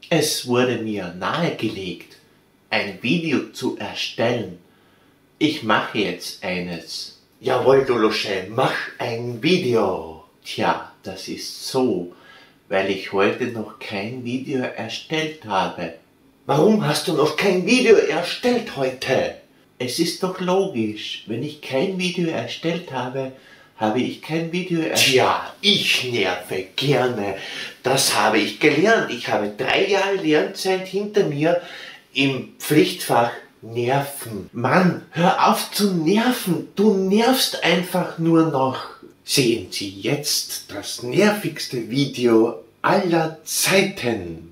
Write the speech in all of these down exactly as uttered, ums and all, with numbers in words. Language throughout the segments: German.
Es wurde mir nahegelegt, ein Video zu erstellen. Ich mache jetzt eines. Jawohl, du Lusche, mach ein Video. Tja, das ist so, weil ich heute noch kein Video erstellt habe. Warum hast du noch kein Video erstellt heute? Es ist doch logisch, wenn ich kein Video erstellt habe, habe ich kein Video erstellt. Tja, ich nerve gerne. Das habe ich gelernt. Ich habe drei Jahre Lernzeit hinter mir im Pflichtfach Nerven. Mann, hör auf zu nerven. Du nervst einfach nur noch. Sehen Sie jetzt das nervigste Video aller Zeiten.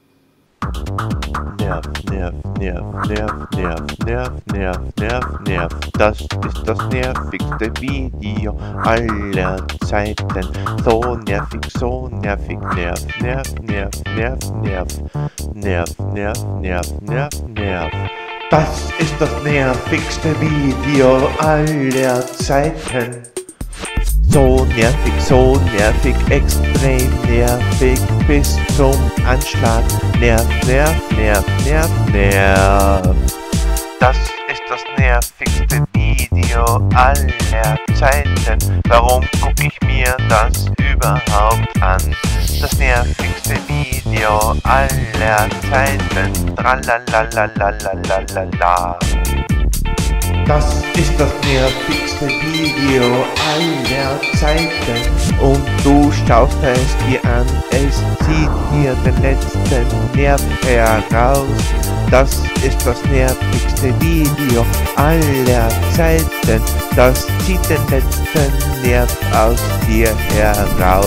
Nerv, Nerv, Nerv, Nerv, Nerv, Nerv, Nerv, Nerv, Nerv. Das ist das nervigste Video aller Zeiten. So nervig, so nervig. Nerv, Nerv, Nerv, Nerv, Nerv. Nerv, Nerv, Nerv, Nerv, Nerv. Das ist das nervigste Video aller Zeiten. So nervig, so nervig, extrem nervig, bis zum Anschlag. Nerv, nerv, nerv, nerv, nerv. Das ist das nervigste Video aller Zeiten. Warum guck ich mir das überhaupt an? Das nervigste Video aller Zeiten. Tralalalalalalalala. Das ist das nervigste Video aller Zeiten und du schaust es dir an, es zieht dir den letzten Nerv heraus. Das ist das nervigste Video aller Zeiten, das zieht den letzten Nerv aus dir heraus.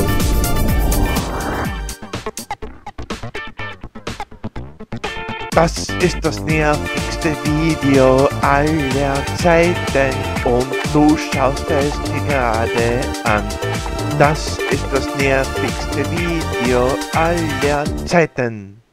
Das ist das nervigste Video aller Zeiten und du schaust es dir gerade an. Das ist das nervigste Video aller Zeiten.